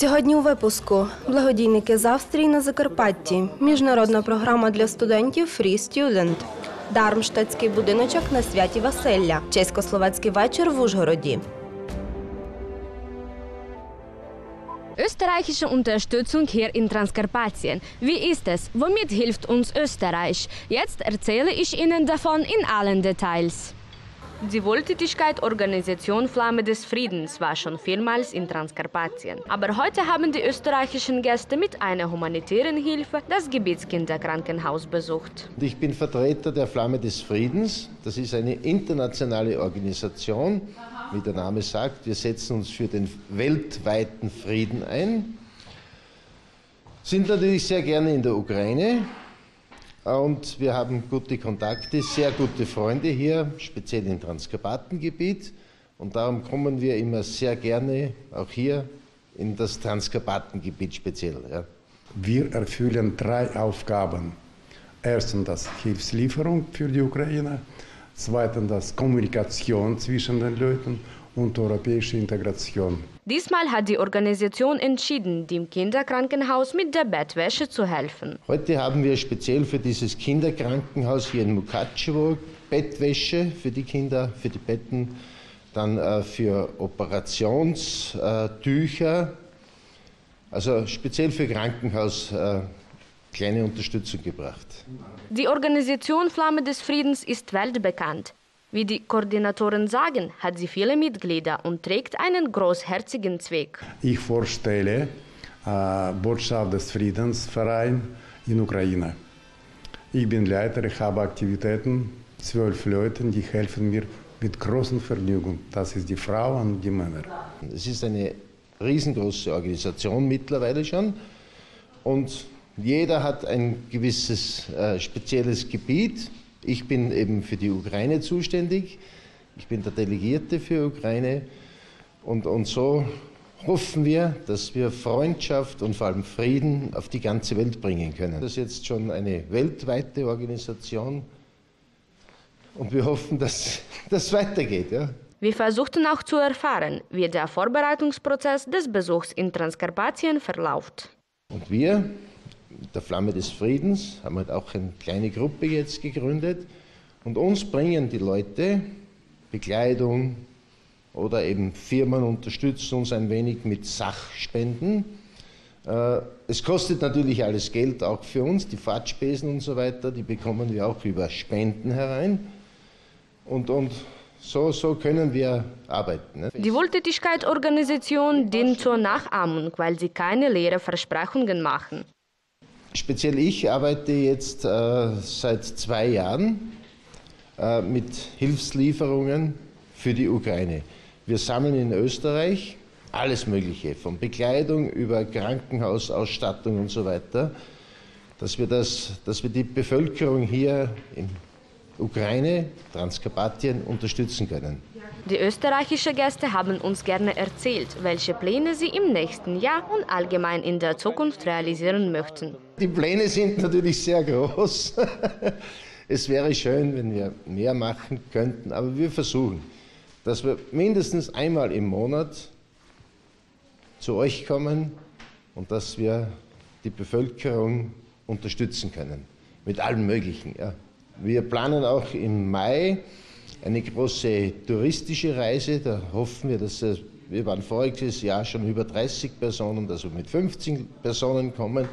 Сьогодні у випуску благодійники з Австрії на Закарпатті, міжнародна програма для студентів Free Student, Дармштадтський будиночок на Святі Василля, чесько-словацький вечір в Ужгороді. Österreichische Unterstützung hier in Transkarpatien. Wie ist es? Womit hilft uns Österreich? Jetzt erzähle ich Ihnen davon in allen Details. Die Wohltätigkeit-Organisation Flamme des Friedens war schon vielmals in Transkarpatien. Aber heute haben die österreichischen Gäste mit einer humanitären Hilfe das Gebietskinderkrankenhaus besucht. Ich bin Vertreter der Flamme des Friedens. Das ist eine internationale Organisation. Wie der Name sagt, wir setzen uns für den weltweiten Frieden ein. Sind natürlich sehr gerne in der Ukraine. Und wir haben gute Kontakte, sehr gute Freunde hier, speziell im Transkarpatengebiet. Und darum kommen wir immer sehr gerne auch hier in das Transkarpatengebiet speziell. Ja. Wir erfüllen 3 Aufgaben. Erstens das Hilfslieferung für die Ukraine, zweitens das Kommunikation zwischen den Leuten und europäische Integration. Diesmal hat die Organisation entschieden, dem Kinderkrankenhaus mit der Bettwäsche zu helfen. Heute haben wir speziell für dieses Kinderkrankenhaus hier in Mukachevo Bettwäsche für die Kinder, für die Betten, dann für Operationstücher, also speziell für Krankenhaus kleine Unterstützung gebracht. Die Organisation Flamme des Friedens ist weltbekannt. Wie die Koordinatoren sagen, hat sie viele Mitglieder und trägt einen großherzigen Zweck. Ich vorstelle Botschaft des Friedensverein in Ukraine. Ich bin Leiter, ich habe Aktivitäten, 12 Leute, die helfen mir mit großem Vergnügen. Das ist die Frauen und die Männer. Es ist eine riesengroße Organisation mittlerweile schon und jeder hat ein gewisses spezielles Gebiet. Ich bin eben für die Ukraine zuständig, ich bin der Delegierte für Ukraine und so hoffen wir, dass wir Freundschaft und vor allem Frieden auf die ganze Welt bringen können. Das ist jetzt schon eine weltweite Organisation und wir hoffen, dass das weitergeht. Ja. Wir versuchten auch zu erfahren, wie der Vorbereitungsprozess des Besuchs in Transkarpatien verläuft. Und wir, der Flamme des Friedens, haben halt auch eine kleine Gruppe jetzt gegründet und uns bringen die Leute Bekleidung oder eben Firmen unterstützen uns ein wenig mit Sachspenden. Es kostet natürlich alles Geld, auch für uns, die Fahrtspesen und so weiter, die bekommen wir auch über Spenden herein und so können wir arbeiten. Ne? Die Wohltätigkeit-Organisation dient zur Nachahmung, weil sie keine leeren Versprechungen machen. Speziell ich arbeite jetzt seit 2 Jahren mit Hilfslieferungen für die Ukraine. Wir sammeln in Österreich alles Mögliche, von Bekleidung über Krankenhausausstattung und so weiter, dass wir die Bevölkerung hier in Ukraine, Transkarpatien unterstützen können. Die österreichischen Gäste haben uns gerne erzählt, welche Pläne sie im nächsten Jahr und allgemein in der Zukunft realisieren möchten. Die Pläne sind natürlich sehr groß. Es wäre schön, wenn wir mehr machen könnten, aber wir versuchen, dass wir mindestens einmal im Monat zu euch kommen und dass wir die Bevölkerung unterstützen können, mit allem Möglichen. Ja. Wir planen auch im Mai eine große touristische Reise, da hoffen wir, wir waren voriges Jahr schon über 30 Personen, dass wir mit 15 Personen kommen.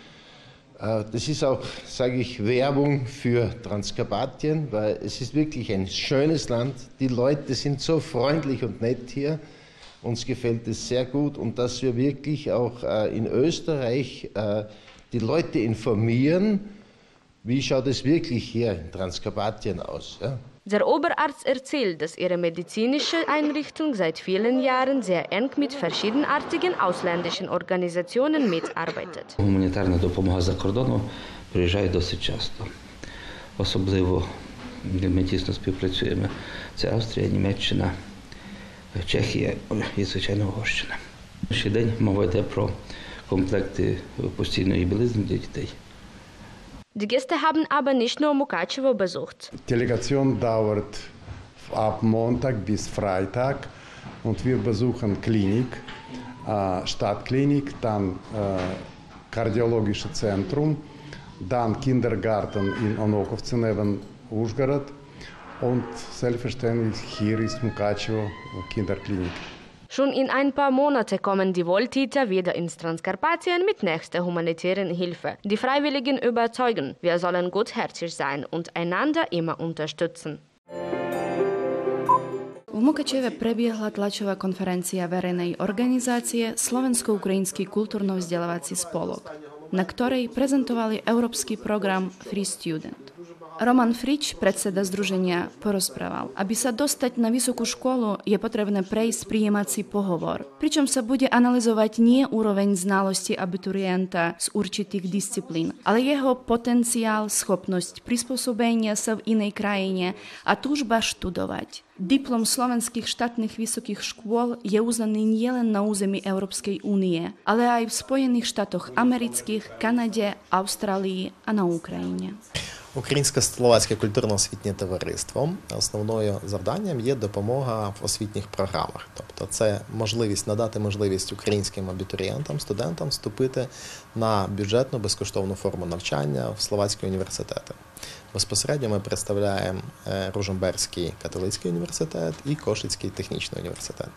Das ist auch, sage ich, Werbung für Transkarpatien, weil es ist wirklich ein schönes Land. Die Leute sind so freundlich und nett hier. Uns gefällt es sehr gut und dass wir wirklich auch in Österreich die Leute informieren, wie schaut es wirklich hier in Transkarpatien aus. Ja? Der Oberarzt erzählt, dass ihre medizinische Einrichtung seit vielen Jahren sehr eng mit verschiedenartigen ausländischen Organisationen mitarbeitet. Гуманітарна допомога за кордону приїжджає досить часто. Особливо ми тісно співпрацюємо. Це Австрія, Німеччина, Чехія і, звичайно, Угорщина. Щодень мова йде про комплекти постільної білизни для дітей. Die Gäste haben aber nicht nur Mukachevo besucht. Die Delegation dauert ab Montag bis Freitag und wir besuchen Klinik, Stadtklinik, dann Kardiologisches Zentrum, dann Kindergarten in Onokovce neben Užhorod und selbstverständlich hier ist Mukachevo Kinderklinik. Schon in ein paar Monaten kommen die Wohltäter wieder ins Transkarpatien mit nächster humanitären Hilfe. Die Freiwilligen überzeugen, wir sollen gutherzig sein und einander immer unterstützen. V Mukačeve prebiehla tlačová konferencia verejnej organizácie Slovensko-ukrajinský kultúrno-vzdelávací spolok, na ktorej prezentovali európsky program Free Student. Roman Frič, predseda združenia, porozprával, aby sa dostať na vysokú školu, je potrebné prejsť prijímací pohovor, pričom sa bude analyzovať nie úroveň znalosti abiturienta z určitých disciplín, ale jeho potenciál, schopnosť prispôsobenia sa v inej krajine a túžba študovať. Diplom slovenských štátnych vysokých škôl je uznaný nielen na území Európskej únie, ale aj v Spojených štátoch amerických, Канаді, Австралії а на Україні. Українсько-словацьке культурно-освітнє товариство основною завданням є допомога в освітніх програмах. Тобто це надати можливість українським абітурієнтам, студентам вступити на бюджетну безкоштовну форму навчання в словацькі університети. Безпосередньо ми представляємо Ружомберський католицький університет і Кошицький технічний університет.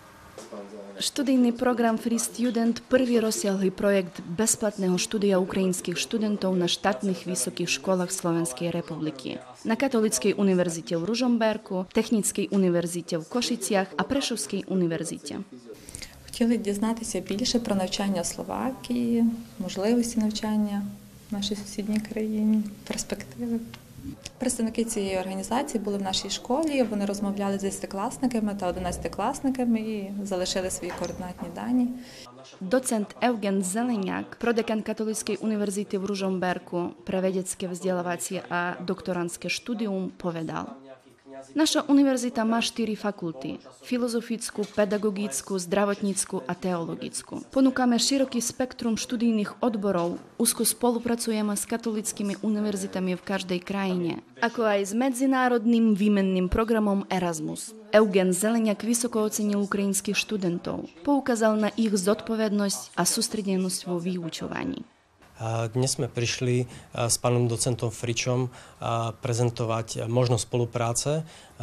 Študijný program Free Student prvý rozsiahly projekt bezplatného štúdia ukrajinských študentov na štátnych vysokých školách Slovenskej republiky. Na Katolíckej univerzite v Ružomberku, Technickej univerzite в Košiciach a Prešovskej univerzite. Хотіли дізнатися більше про навчання в Словакії, можливості навчання в нашій сусідній країні, перспективи. Представники цієї організації були в нашій школі, вони розмовляли з 10-класниками та 11-класниками і залишили свої координатні дані. Docent Eugen Zeleniak, prodekan Katolíckej univerzity v Ružomberku pre vedecké vzdelávacie a doktorantské štúdium, povedal: Naša univerzita má 4 fakulty. Filozofickú, pedagogickú, zdravotnícku a teologickú. Ponúkame široký spektrum študijných odborov, úzko spolupracujeme s katolíckymi univerzitami v každej krajine, ako aj s medzinárodným výmenným programom Erasmus. Eugen Zeleniak vysoko ocenil ukrajinských študentov, poukázal na ich zodpovednosť a sústredenosť vo vyučovaní. Dnes sme prišli s pánom docentom Fričom prezentovať možnosť spolupráce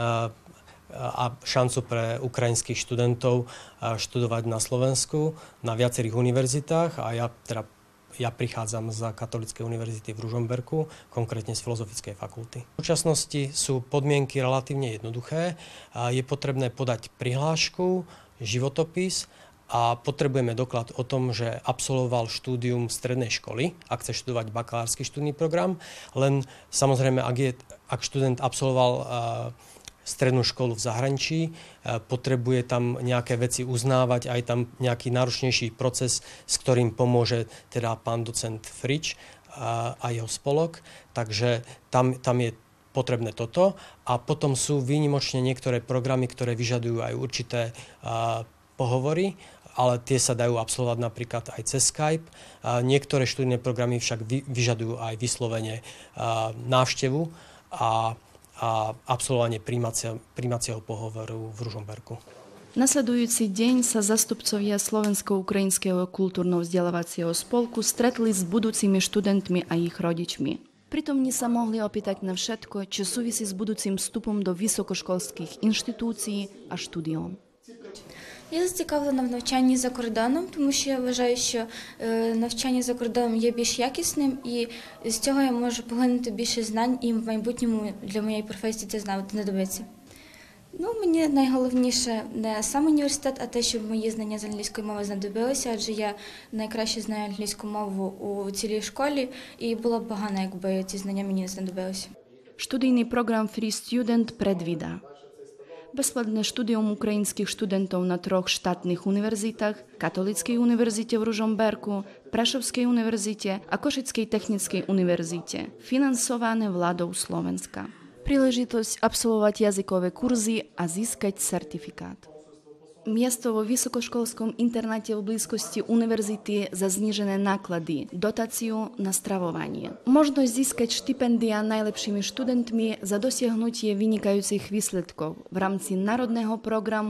a šancu pre ukrajinských študentov študovať na Slovensku na viacerých univerzitách a ja prichádzam z Katolíckej univerzity v Ružomberku, konkrétne z Filozofickej fakulty. V súčasnosti sú podmienky relatívne jednoduché. Je potrebné podať prihlášku, životopis a potrebujeme doklad o tom, že absolvoval štúdium strednej školy, ak chce študovať bakalársky študijný program. Len samozrejme, ak študent absolvoval strednú školu v zahraničí, potrebuje tam nejaké veci uznávať, aj tam nejaký náročnejší proces, s ktorým pomôže teda pán docent Frič a jeho spolok. Takže tam je potrebné toto. A potom sú výnimočne niektoré programy, ktoré vyžadujú aj určité pohovory, ale tie sa dajú absolvovať napríklad aj cez Skype. Niektoré študijné programy však vyžadujú aj vyslovene návštevu a absolvovanie prijímacieho pohovoru v Ružomberku. Nasledujúci deň sa zastupcovia Slovensko-ukrajinského kultúrno-vzdelávacieho spolku stretli s budúcimi študentmi a ich rodičmi. Prítomní sa mohli opýtať na všetko, čo súvisí s budúcim vstupom do vysokoškolských inštitúcií a štúdiom. Я зацікавлена в навчанні за кордоном, тому що я вважаю, що навчання за кордоном є більш якісним, і з цього я можу поглинути більше знань, і в майбутньому для моєї професії це знадобиться. Мені найголовніше не сам університет, а те, щоб мої знання з англійської мови знадобилися, адже я найкраще знаю англійську мову у цілій школі, і було б погано, якби ці знання мені не знадобилися. Študijný program Free Student predvída bezplatné štúdium ukrajinských študentov na 3 štátnych univerzitách, Katolíckej univerzite v Ružomberku, Prešovskej univerzite a Košickej technickej univerzite, financované vládou Slovenska. Príležitosť absolvovať jazykové kurzy a získať certifikát. Miesto vo vysokoškolskom internáte v blízkosti univerzity za znížené náklady, dotáciu na stravovanie. Možnosť získať štipendia najlepšími študentmi za dosiahnutie vynikajúcich výsledkov v rámci národného programu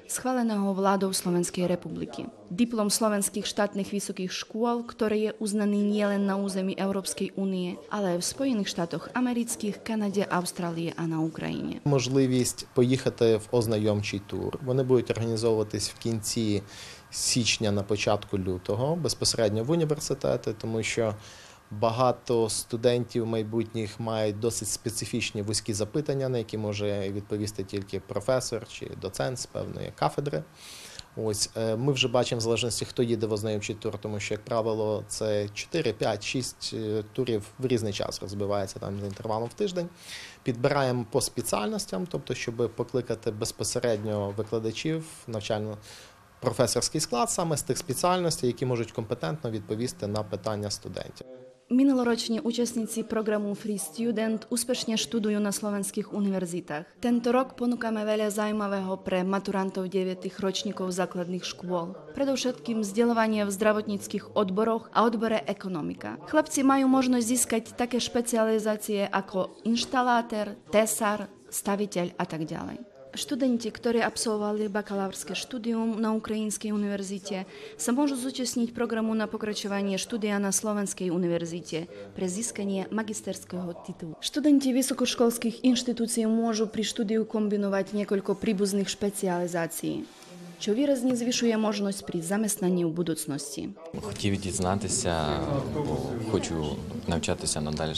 schváleného vládou Slovenskej republiky. Diplom slovenských štátnych vysokých škôl, ktorý je uznaný nielen na území Európskej únie, ale aj v Spojených štátoch amerických, Канаді, Австралії, а на Україні. Можливість поїхати в ознайомчий тур. Вони будуть організовуватись в кінці січня, на початку лютого, безпосередньо в університети, тому що багато студентів майбутніх мають досить специфічні вузькі запитання, на які може відповісти тільки професор чи доцент з певної кафедри. Ось ми вже бачимо в залежності, хто їде в ознайомчий тур, тому що, як правило, це 4, 5, 6 турів в різний час розбивається там за інтервалом в тиждень. Підбираємо по спеціальностям, тобто, щоб покликати безпосередньо викладачів навчально-професорський склад саме з тих спеціальностей, які можуть компетентно відповісти на питання студентів. Minuloroční účastníci programu Free Student úspešne študujú na slovenských univerzitách. Tento rok ponúkame veľa zaujímavého pre maturantov 9. ročníkov základných škôl. Predovšetkým vzdelávanie v zdravotníckych odboroch a odbore ekonomika. Chlapci majú možnosť získať také špecializácie ako inštalátor, tesár, staviteľ a tak ďalej. Študenti, ktorí absolvovali bakalárske štúdium na Ukrajinskej univerzite, sa môžu zúčastniť programu na pokračovanie štúdia na Slovenskej univerzite pre získanie magisterského titulu. Študenti vysokoškolských inštitúcií môžu pri štúdiu kombinovať niekoľko príbuzných šпеціалізацій, що výrazne zvyšuje можливість при замісненні в будучності. Хотів дізнатися, хочу навчатися надалі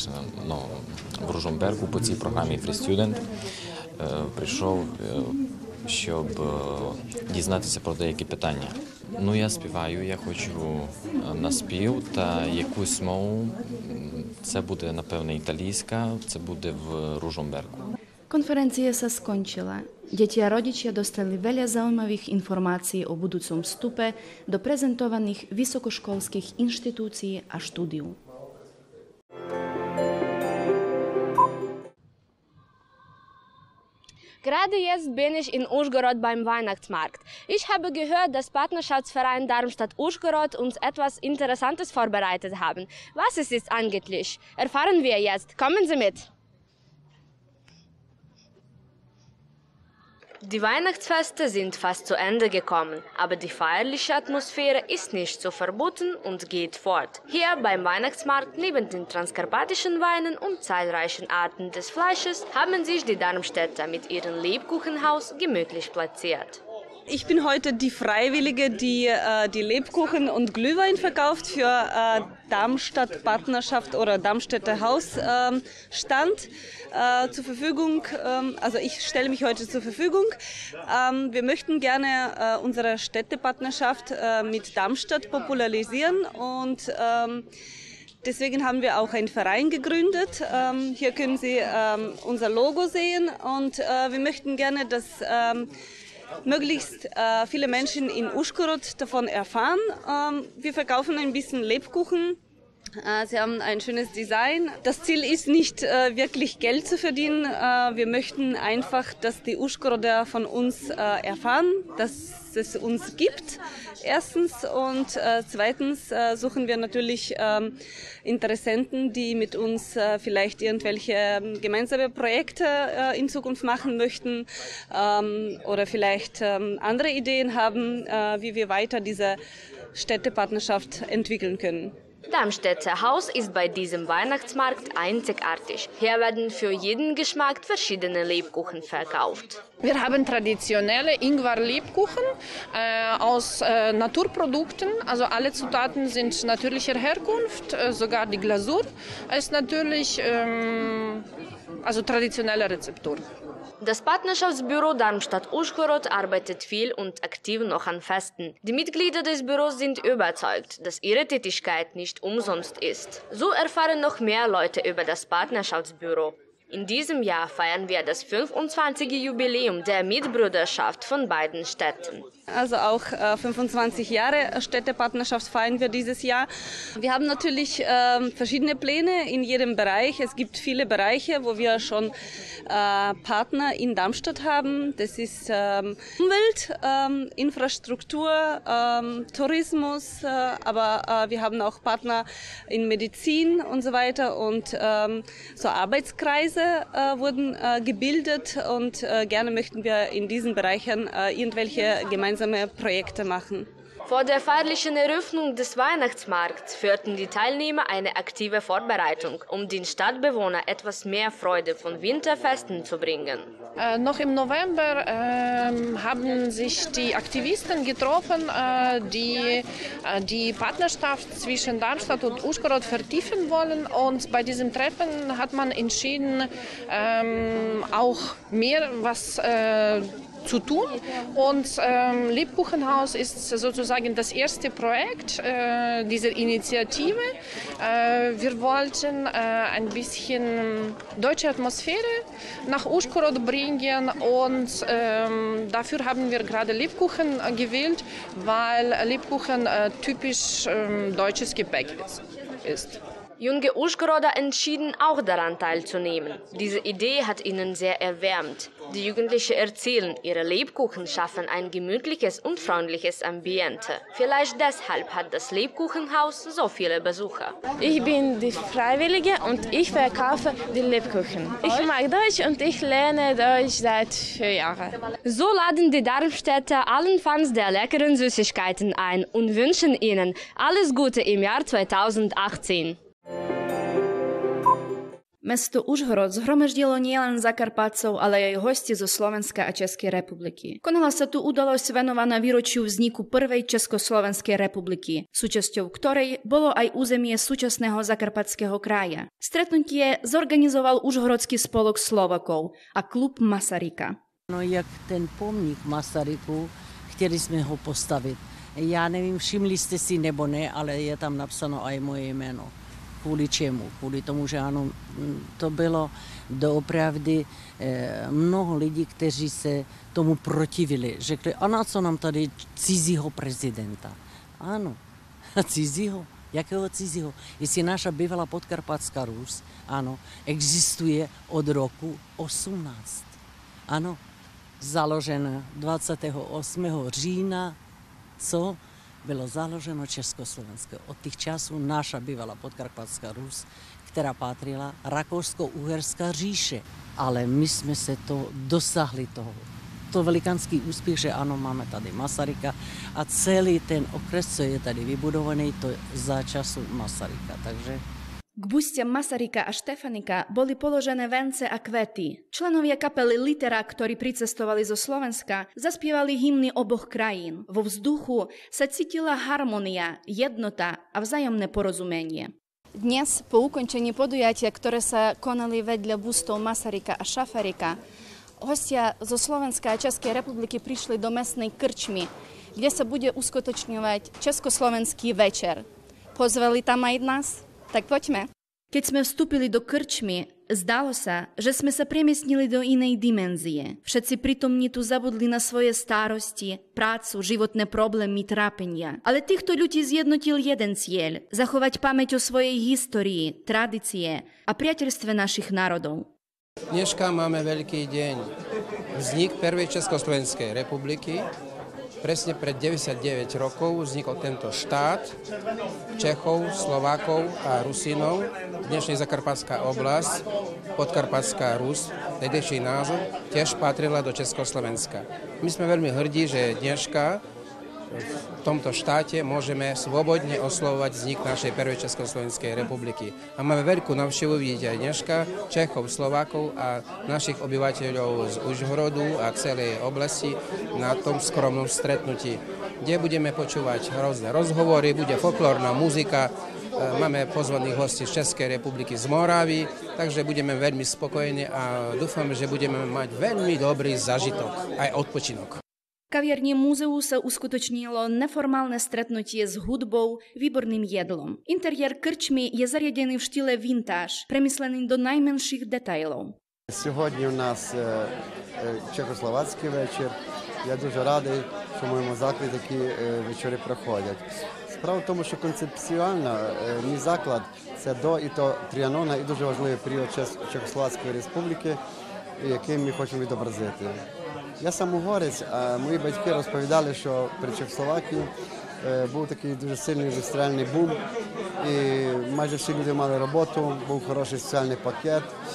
в Ружомбергу по цій програмі Free Student. Прийшов, щоб дізнатися про деякі питання. Я співаю, я хочу на спів та якусь мову. Це буде, напевне, італійська, це буде в Ружомбергу. Konferencia sa skončila. Deti a rodičia dostali veľa zaujímavých informácií o budúcom vstupe do prezentovaných vysokoškolských inštitúcií a štúdiu. Gerade jetzt bin ich in Užhorod beim Weihnachtsmarkt. Ich habe gehört, dass Partnerschaftsverein Darmstadt-Užhorod uns etwas Interessantes vorbereitet haben. Was ist es eigentlich? Erfahren wir jetzt. Kommen Sie mit. Die Weihnachtsfeste sind fast zu Ende gekommen, aber die feierliche Atmosphäre ist nicht so verboten und geht fort. Hier beim Weihnachtsmarkt neben den transkarpatischen Weinen und zahlreichen Arten des Fleisches haben sich die Darmstädter mit ihrem Lebkuchenhaus gemütlich platziert. Ich bin heute die Freiwillige, die die Lebkuchen und Glühwein verkauft für Darmstadt Partnerschaft oder Darmstädter Hausstand zur Verfügung. Also ich stelle mich heute zur Verfügung. Wir möchten gerne unsere Städtepartnerschaft mit Darmstadt popularisieren und deswegen haben wir auch einen Verein gegründet. Hier können Sie unser Logo sehen und wir möchten gerne, dass möglichst viele Menschen in Užhorod davon erfahren. Wir verkaufen ein bisschen Lebkuchen. Sie haben ein schönes Design. Das Ziel ist nicht wirklich Geld zu verdienen. Wir möchten einfach, dass die Užhoroder von uns erfahren, dass es uns gibt. Erstens und zweitens suchen wir natürlich Interessenten, die mit uns vielleicht irgendwelche gemeinsame Projekte in Zukunft machen möchten oder vielleicht andere Ideen haben, wie wir weiter diese Städtepartnerschaft entwickeln können. Darmstädter Haus ist bei diesem Weihnachtsmarkt einzigartig. Hier werden für jeden Geschmack verschiedene Lebkuchen verkauft. Wir haben traditionelle Ingwer-Lebkuchen aus Naturprodukten. Also alle Zutaten sind natürlicher Herkunft, sogar die Glasur ist natürlich traditionelle Rezeptur. Das Partnerschaftsbüro Darmstadt-Užhorod arbeitet viel und aktiv noch an Festen. Die Mitglieder des Büros sind überzeugt, dass ihre Tätigkeit nicht umsonst ist. So erfahren noch mehr Leute über das Partnerschaftsbüro. In diesem Jahr feiern wir das 25. Jubiläum der Mitbrüderschaft von beiden Städten. Also auch 25 Jahre Städtepartnerschaft feiern wir dieses Jahr. Wir haben natürlich verschiedene Pläne in jedem Bereich. Es gibt viele Bereiche, wo wir schon Partner in Darmstadt haben. Das ist Umwelt, Infrastruktur, Tourismus, aber wir haben auch Partner in Medizin und so weiter und so Arbeitskreise. Netze wurden gebildet und gerne möchten wir in diesen Bereichen irgendwelche gemeinsame Projekte machen. Vor der feierlichen Eröffnung des Weihnachtsmarkts führten die Teilnehmer eine aktive Vorbereitung, um den Stadtbewohnern etwas mehr Freude von Winterfesten zu bringen. Noch im November haben sich die Aktivisten getroffen, die die Partnerschaft zwischen Darmstadt und Užhorod vertiefen wollen. Und bei diesem Treffen hat man entschieden, auch mehr was zu tun. Und Lebkuchenhaus ist sozusagen das erste Projekt dieser Initiative. Wir wollten ein bisschen deutsche Atmosphäre nach Užhorod bringen und dafür haben wir gerade Lebkuchen gewählt, weil Lebkuchen typisch deutsches Gebäck ist. Junge Užhoroder entschieden auch daran teilzunehmen. Diese Idee hat ihnen sehr erwärmt. Die Jugendlichen erzählen, ihre Lebkuchen schaffen ein gemütliches und freundliches Ambiente. Vielleicht deshalb hat das Lebkuchenhaus so viele Besucher. Ich bin die Freiwillige und ich verkaufe die Lebkuchen. Ich mag Deutsch und ich lerne Deutsch seit 4 Jahren. So laden die Darmstädter allen Fans der leckeren Süßigkeiten ein und wünschen ihnen alles Gute im Jahr 2018. Mesto Užhorod zhromaždilo nielen Zakarpatcov, ale aj hosti zo Slovenska a Českej republiky. Konala sa tu udalosť venovaná výročiu vzniku prvej Československej republiky, súčasťou ktorej bolo aj územie súčasného Zakarpatského kraja. Stretnutie zorganizoval Užhorodský spolok Slovakov a klub Masaryka. No jak ten pomník Masaryku, chtěli jsme ho postavit. Já nevím, všimli jste si nebo ne, ale je tam napsáno aj moje jméno. Kvůli čemu? Kvůli tomu, že ano, to bylo doopravdy mnoho lidí, kteří se tomu protivili. Řekli, a na co nám tady cizího prezidenta? Ano, cizího? Jakého cizího? Jestli naša bývalá Podkarpatská Rus, ano, existuje od roku 18. Ano, založena 28. října, co? Bylo založeno Československo. Od těch časů naša bývala Podkarpatská Rus, která patrila Rakousko-Uherská říše. Ale my jsme se to dosahli toho. To velikánský úspěch, že ano, máme tady Masaryka a celý ten okres, co je tady vybudovaný, to za času Masaryka. Takže K bustiam Masaryka a Štefanika boli položené vence a kvety. Členovia kapely Litera, ktorí pricestovali zo Slovenska, zaspievali hymny oboch krajín. Vo vzduchu sa cítila harmonia, jednota a vzájomné porozumenie. Dnes, po ukončení podujatia, ktoré sa konali vedľa bustov Masaryka a Šafarika, hostia zo Slovenska a Českej republiky prišli do mestnej krčmy, kde sa bude uskutočňovať Československý večer. Pozvali tam aj nás? Tak poďme. Keď sme vstúpili do krčmy, zdalo sa, že sme sa premiestnili do inej dimenzie. Všetci prítomní tu zabudli na svoje starosti, prácu, životné problémy, trápenia. Ale týchto ľudí zjednotil jeden cieľ – zachovať pamäť o svojej histórii, tradície a priateľstve našich národov. Dneska máme veľký deň. Vznik prvej Československej republiky. Presne pred 99 rokov vznikol tento štát Čechov, Slovákov a Rusínov. Dnešná Zakarpatská oblasť, Podkarpatská Rus, tehdejší názov, tiež patrila do Československa. My sme veľmi hrdí, že dneska v tomto štáte môžeme slobodne oslovovať vznik našej prvej Československej republiky. A máme veľkú návštevu vidieť aj dneska Čechov, Slovákov a našich obyvateľov z Užhorodu a celej oblasti na tom skromnom stretnutí, kde budeme počúvať rôzne rozhovory, bude folklórna muzika, máme pozvaných hostí z Českej republiky, z Moravy, takže budeme veľmi spokojní a dúfame, že budeme mať veľmi dobrý zážitok, aj odpočinok. V kaviarni múzeu sa uskutočnilo neformálne stretnutie s hudbou, výborným jedlom. Interiér krčmy je zariadený v štýle vintage, прemyslený do najmenších detailov. Сьогодні у нас чехословацький вечір. Я дуже радий, що в моєму закладі такі вечори проходять. Справа в тому, що концепціонально мій заклад – це до і до Тріанона і дуже важливий період Чехословацької республіки, який ми хочемо відобразити. Я сам угорець, а мої батьки розповідали, що при Чехословакії був такий дуже сильний індустріальний бум, і майже всі люди мали роботу, був хороший соціальний пакет,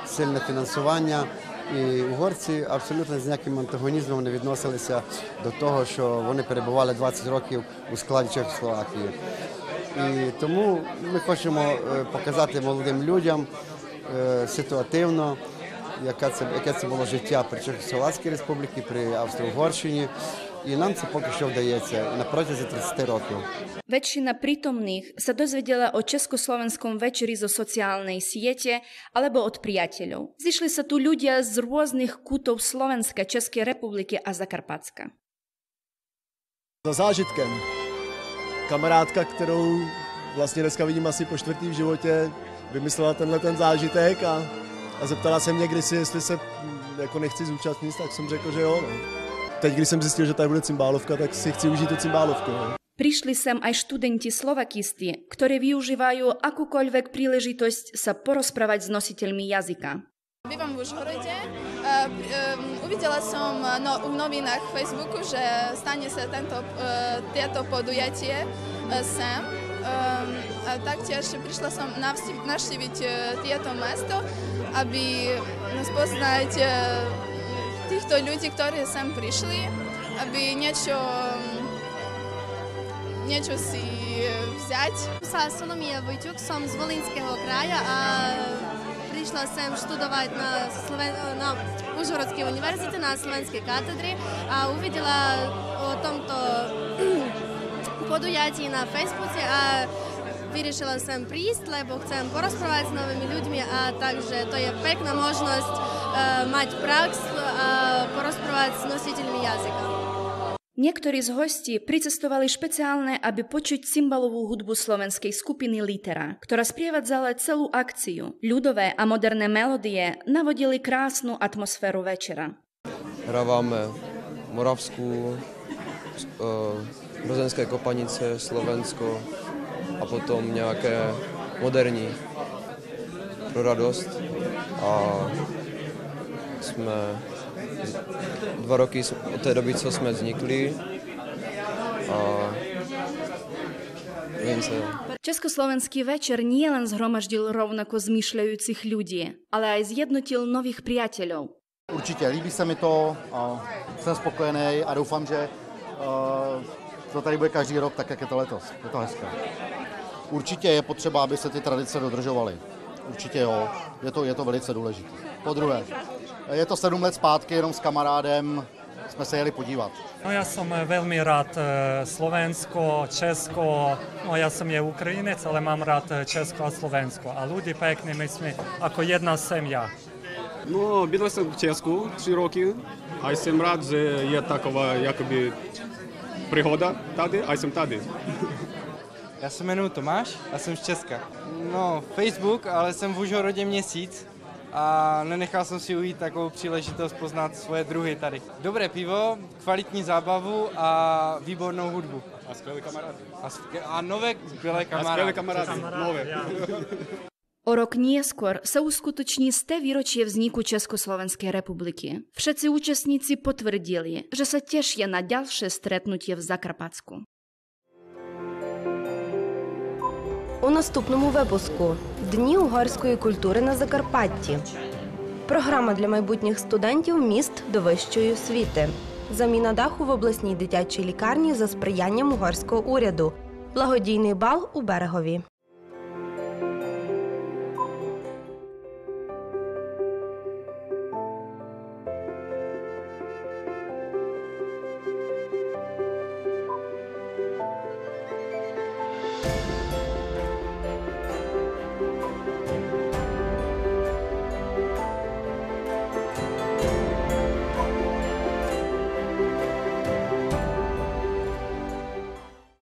сильне фінансування. І угорці абсолютно з ніяким антагонізмом не відносилися до того, що вони перебували 20 років у складі Чехословакії. І тому ми хочемо показати молодим людям ситуативно, яке це було життя при Чехословацькій республіці, при Австро-Угорщині. І нам це поки що вдається на протязі 30 років. Väčšina prítomných sa dozvedela o Československom večeri zo sociálnej siete alebo od priateľov. Zišli sa tu ľudia z rôznych kútov Slovenska, Českej republiky a Zakarpatska. Za zážitkem. Kamarádka, kterou vlastně dneska vidím asi po čtvrtý v životě, vymyslela ten zážitek a zeptala se mě kdysi, jestli se jako nechci zúčastnit, tak jsem řekl, že jo. Teď, když jsem zjistil, že tady bude cymbálovka, tak si chci užít tu cymbálovku. Prišli sem aj študenti slovakisti, ktorí využívajú akúkoľvek príležitosť sa porozprávať s nositeľmi jazyka. Bývam v Užhorode. Uvidela som v novinách Facebooku, že stane sa tieto podujatie sem. Taktiež prišla som navštíviť tieto mesto, aby spoznať týchto ľudí, ktorí sem prišli, aby niečo si vziať. Sa Solomia Vojťuk, som z Volínskeho kraja a prišla sem študovať na Užhorodskej univerzite na Slovenskej katedre a uvidela o tomto podujatí na Facebooku a vyriešila sem prísť, lebo chcem porozprávať s novými ľuďmi a takže to je pekná možnosť mať prax a porozprávať s nositeľmi jazyka. Niektorí z hostí pricestovali špeciálne, aby počuť cymbalovú hudbu slovenskej skupiny Litera, ktorá sprievadzala celú akciu. Ľudové a moderné melódie navodili krásnu atmosféru večera. Hráváme Moravsku, Rozenské Kopanice, Slovensko a potom nějaké moderní pro radost. A jsme 2 roky od té doby, co jsme vznikli a Československý večer nielen zhromaždil rovnako zmýšľajúcich ľudí, ale aj zjednotil nových priateľov. Určitě, líbí se mi to, jsem spokojený a doufám, že to tady bude každý rok tak, jak je to letos. Je to hezké. Určitě je potřeba, aby se ty tradice dodržovaly. Určitě jo, je to velice důležité. Po druhé, je to 7 let zpátky, jenom s kamarádem jsme se jeli podívat. No ja som veľmi rád Slovensko, Česko, no ja som Ukrajinec, ale mám rád Česko a Slovensko. A ľudí pekní, my sme ako jedna семья. Ну, бідав jsem v Česku 3 roky a jsem rád, že je taková jakoby příhoda tady a jsem tady. Já se jmenuji Tomáš a jsem z Česka. No, Facebook, ale jsem v Užhorodě měsíc a nenechal jsem si ujít takovou příležitost poznat svoje druhy tady. Dobré pivo, kvalitní zábavu a výbornou hudbu. A skvělé kamarády. A nové skvělé kamarády. A skvělé kamarády, nové. O rok neskôr sa uskutoční 100 výročie vzniku Československej republiky. Všetci účastníci potvrdili, že sa tešia na ďalšie stretnutie v Zakarpatsku. У наступному випуску Дні угорської культури на Закарпатті. Програма для майбутніх студентів міст до вищої освіти. Заміна даху в обласній дитячій лікарні за сприянням угорського уряду. Благодійний бал у Берегові.